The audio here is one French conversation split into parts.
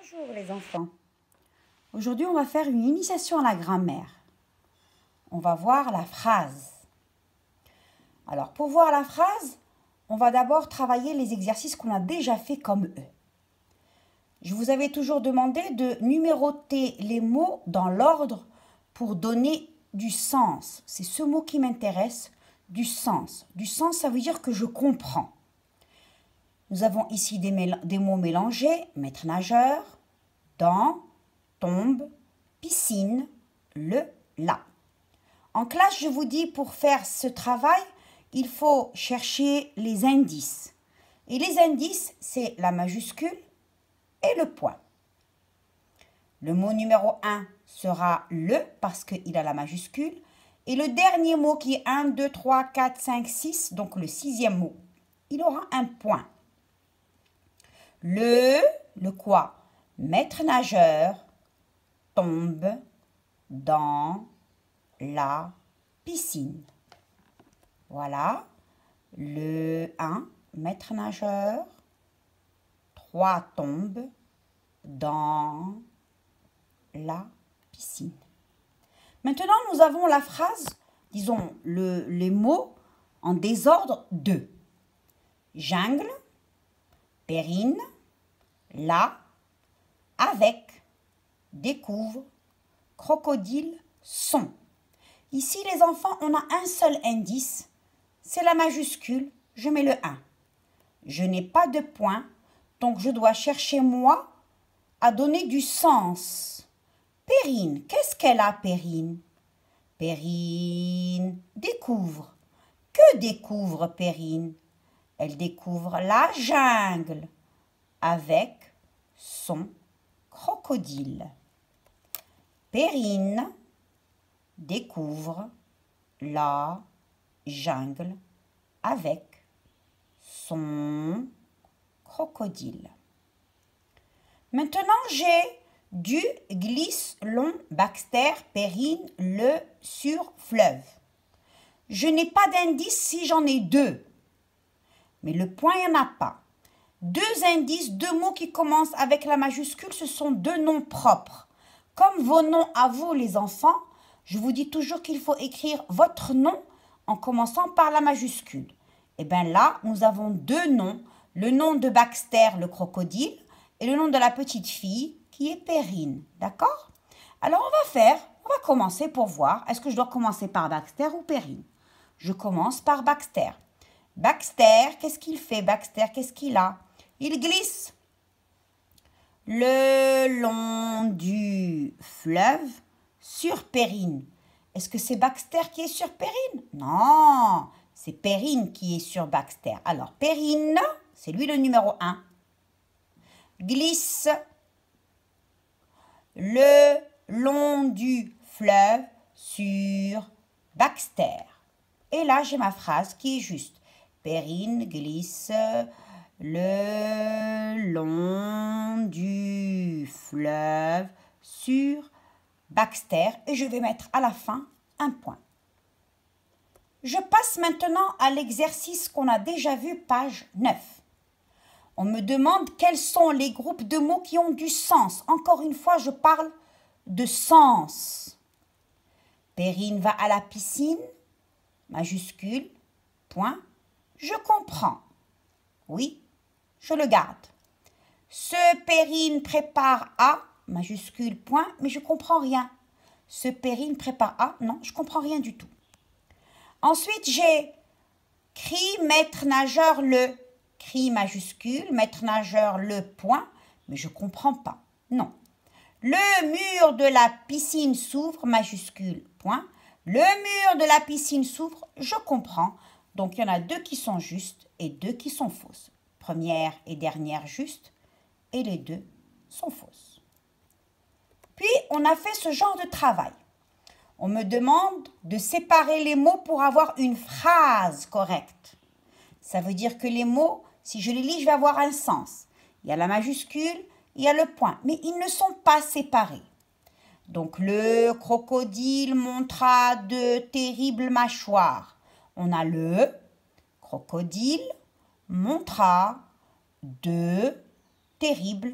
Bonjour les enfants. Aujourd'hui, on va faire une initiation à la grammaire. On va voir la phrase. Alors, pour voir la phrase, on va d'abord travailler les exercices qu'on a déjà fait comme eux. Je vous avais toujours demandé de numéroter les mots dans l'ordre pour donner du sens. C'est ce mot qui m'intéresse, du sens. Du sens, ça veut dire que je comprends. Nous avons ici des mots mélangés, maître nageur, dans, tombe, piscine, le, la. En classe, je vous dis, pour faire ce travail, il faut chercher les indices. Et les indices, c'est la majuscule et le point. Le mot numéro 1 sera le, parce qu'il a la majuscule. Et le dernier mot qui est 1, 2, 3, 4, 5, 6, donc le sixième mot, il aura un point. Le quoi? Maître nageur tombe dans la piscine. Voilà. Le 1, maître nageur. 3 tombe dans la piscine. Maintenant, nous avons la phrase, disons les mots en désordre de jungle, Perrine, là, avec, découvre, crocodile, son. Ici, les enfants, on a un seul indice, c'est la majuscule, je mets le 1. Je n'ai pas de point, donc je dois chercher, moi, à donner du sens. Perrine, qu'est-ce qu'elle a, Perrine? Perrine découvre. Que découvre Perrine? Elle découvre la jungle avec son crocodile. Perrine découvre la jungle avec son crocodile. Maintenant, j'ai du glisse long Baxter, Perrine, le sur fleuve. Je n'ai pas d'indice si j'en ai deux. Mais le point, il n'y en a pas. Deux indices, deux mots qui commencent avec la majuscule, ce sont deux noms propres. Comme vos noms à vous, les enfants, je vous dis toujours qu'il faut écrire votre nom en commençant par la majuscule. Et bien là, nous avons deux noms. Le nom de Baxter, le crocodile, et le nom de la petite fille, qui est Perrine. D'accord? Alors, on va commencer pour voir. Est-ce que je dois commencer par Baxter ou Perrine? Je commence par Baxter. Baxter, qu'est-ce qu'il fait? Baxter, qu'est-ce qu'il a? Il glisse le long du fleuve sur Perrine. Est-ce que c'est Baxter qui est sur Perrine? Non, c'est Perrine qui est sur Baxter. Alors, Perrine, c'est lui le numéro 1. Glisse le long du fleuve sur Baxter. Et là, j'ai ma phrase qui est juste. Perrine glisse le long du fleuve sur Baxter. Et je vais mettre à la fin un point. Je passe maintenant à l'exercice qu'on a déjà vu, page 9. On me demande quels sont les groupes de mots qui ont du sens. Encore une fois, je parle de sens. Perrine va à la piscine, majuscule, point. Je comprends. Oui, je le garde. Ce Perrine prépare à, majuscule, point, mais je ne comprends rien. Ce Perrine prépare à, non, je ne comprends rien du tout. Ensuite, j'ai crie maître nageur le, crie majuscule, maître nageur le, point, mais je ne comprends pas. Non. Le mur de la piscine s'ouvre, majuscule, point. Le mur de la piscine s'ouvre, je comprends. Donc, il y en a deux qui sont justes et deux qui sont fausses. Première et dernière justes et les deux sont fausses. Puis, on a fait ce genre de travail. On me demande de séparer les mots pour avoir une phrase correcte. Ça veut dire que les mots, si je les lis, je vais avoir un sens. Il y a la majuscule, il y a le point, mais ils ne sont pas séparés. Donc, le crocodile montra de terribles mâchoires. On a le crocodile montra de terribles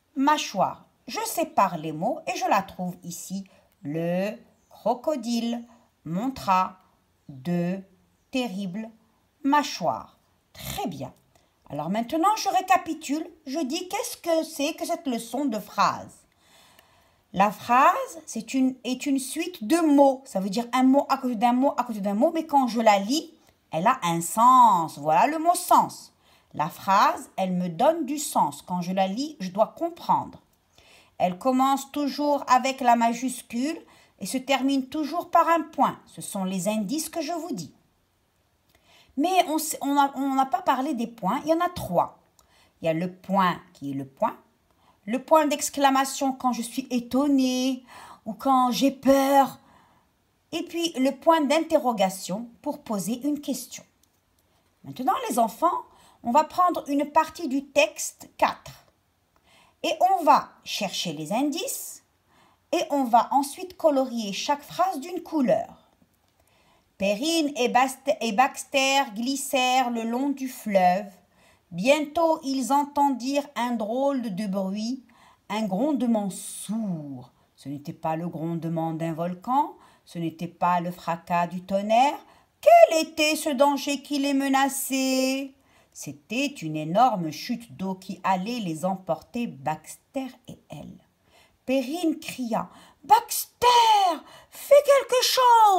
mâchoire. Je sépare les mots et je la trouve ici. Le crocodile montra de terribles mâchoires. Très bien. Alors maintenant, je récapitule. Je dis qu'est-ce que c'est que cette leçon de phrase. La phrase est une suite de mots. Ça veut dire un mot à côté d'un mot, à côté d'un mot. Mais quand je la lis, elle a un sens. Voilà le mot sens. La phrase, elle me donne du sens. Quand je la lis, je dois comprendre. Elle commence toujours avec la majuscule et se termine toujours par un point. Ce sont les indices que je vous dis. Mais on n'a pas parlé des points. Il y en a 3. Il y a le point qui est le point d'exclamation quand je suis étonnée ou quand j'ai peur, et puis le point d'interrogation pour poser une question. Maintenant, les enfants, on va prendre une partie du texte 4 et on va chercher les indices et on va ensuite colorier chaque phrase d'une couleur. Perrine et Baxter glissèrent le long du fleuve. Bientôt, ils entendirent un drôle de bruit, un grondement sourd. Ce n'était pas le grondement d'un volcan, ce n'était pas le fracas du tonnerre. Quel était ce danger qui les menaçait? C'était une énorme chute d'eau qui allait les emporter, Baxter et elle. Perrine cria « Baxter, fais quelque chose !»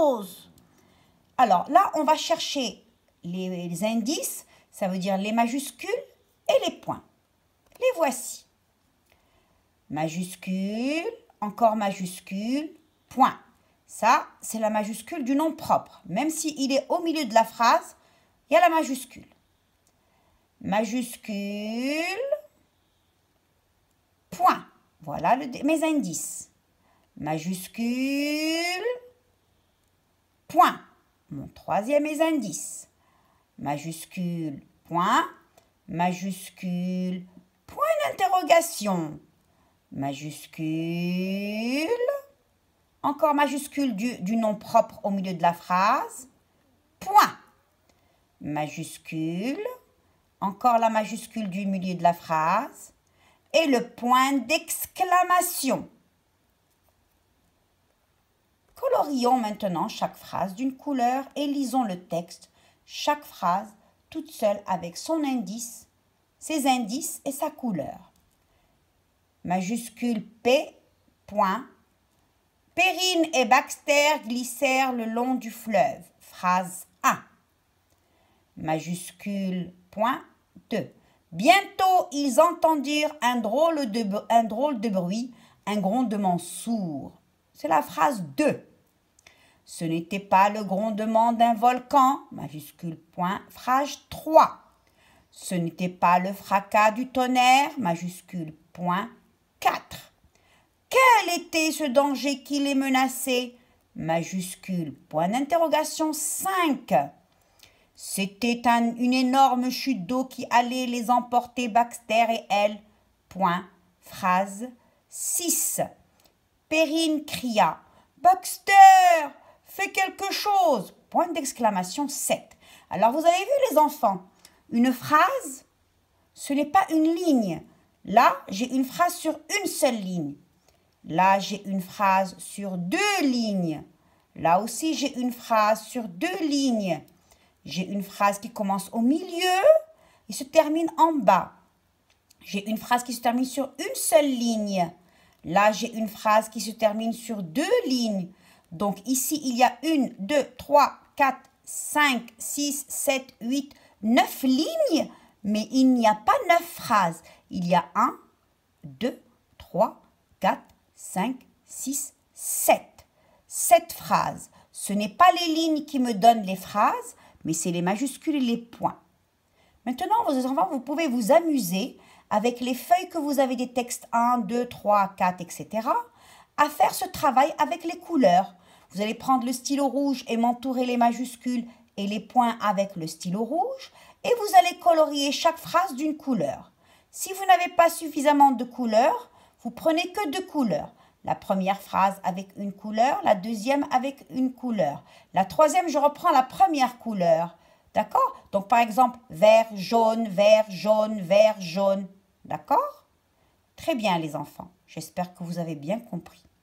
Alors là, on va chercher les indices. Ça veut dire les majuscules et les points. Les voici. Majuscule, encore majuscule, point. Ça, c'est la majuscule du nom propre. Même s'il est au milieu de la phrase, il y a la majuscule. Majuscule, point. Voilà mes indices. Majuscule, point. Mon troisième indice. Majuscule, point, majuscule, point d'interrogation, majuscule, encore majuscule du nom propre au milieu de la phrase, point, majuscule, encore la majuscule du milieu de la phrase, et le point d'exclamation. Colorions maintenant chaque phrase d'une couleur et lisons le texte. Chaque phrase, toute seule avec son indice, ses indices et sa couleur. Majuscule P, point. Perrine et Baxter glissèrent le long du fleuve. Phrase 1. Majuscule point 2. Bientôt, ils entendirent un drôle de bruit, un grondement sourd. C'est la phrase 2. Ce n'était pas le grondement d'un volcan, majuscule point, phrase 3. Ce n'était pas le fracas du tonnerre, majuscule point, 4. Quel était ce danger qui les menaçait, majuscule point d'interrogation, 5. C'était une énorme chute d'eau qui allait les emporter, Baxter et elle, point, phrase 6. Perrine cria « Baxter !» Fais quelque chose. Point d'exclamation 7. Alors, vous avez vu les enfants, une phrase, ce n'est pas une ligne. Là, j'ai une phrase sur une seule ligne. Là, j'ai une phrase sur 2 lignes. Là aussi, j'ai une phrase sur 2 lignes. J'ai une phrase qui commence au milieu et se termine en bas. J'ai une phrase qui se termine sur une seule ligne. Là, j'ai une phrase qui se termine sur 2 lignes. Donc ici, il y a 1, 2, 3, 4, 5, 6, 7, 8, 9 lignes, mais il n'y a pas 9 phrases. Il y a 1, 2, 3, 4, 5, 6, 7. 7 phrases. Ce n'est pas les lignes qui me donnent les phrases, mais c'est les majuscules et les points. Maintenant, vos enfants, vous pouvez vous amuser avec les feuilles que vous avez des textes 1, 2, 3, 4, etc., à faire ce travail avec les couleurs. Vous allez prendre le stylo rouge et m'entourer les majuscules et les points avec le stylo rouge et vous allez colorier chaque phrase d'une couleur. Si vous n'avez pas suffisamment de couleurs, vous prenez que 2 couleurs. La première phrase avec une couleur, la deuxième avec une couleur. La troisième, je reprends la première couleur. D'accord? Donc, par exemple, vert, jaune, vert, jaune, vert, jaune. D'accord? Très bien les enfants, j'espère que vous avez bien compris.